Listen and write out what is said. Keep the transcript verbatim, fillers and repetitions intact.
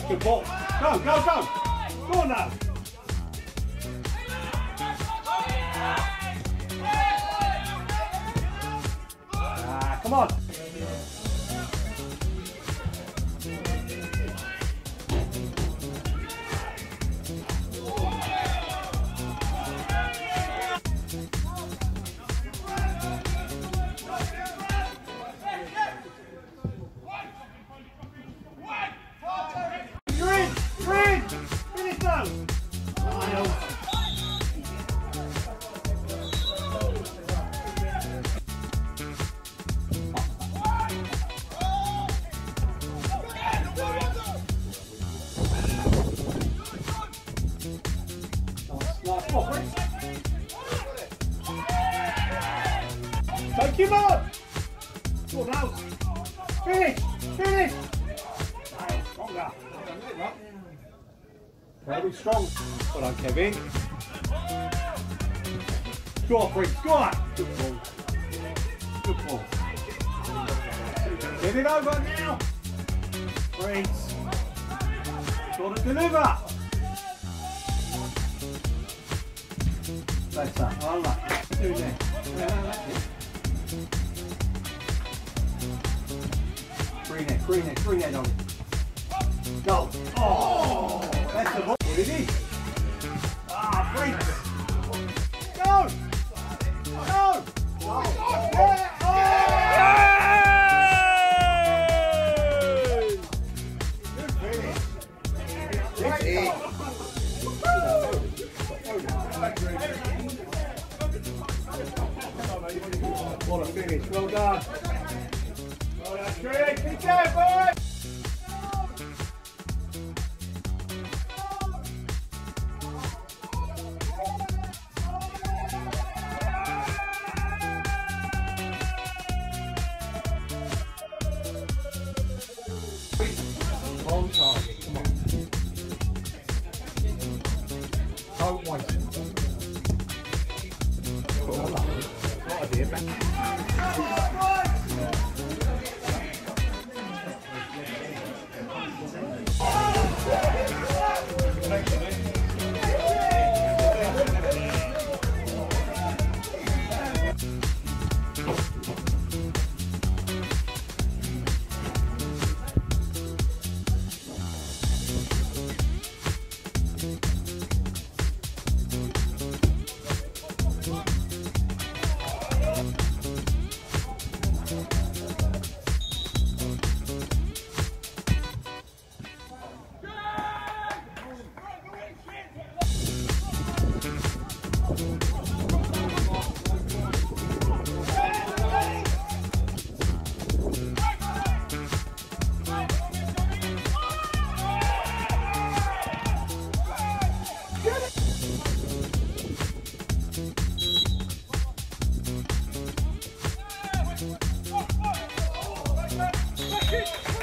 Good ball. Go, go, go. Go on now. Ah, come on. Take him on! Go now! Finish! Finish! Stronger! Very strong. Well done, Kevin. Go on, Prince. Go on! Good ball. Good ball. Get it over now! Prince. Got to deliver! Better. I like that. Do that. Yeah, that's it. Green head, green head, green head on it. Go. Oh, that's the ball. What it is. Ah, Prince. Go. Go. Oh. Yeah. Oh. Good finish. That's it. What a finish. Well done. Well done, Tring. Keep going, boys. On target. Come on. Don't waste it. What idea, back. Kick!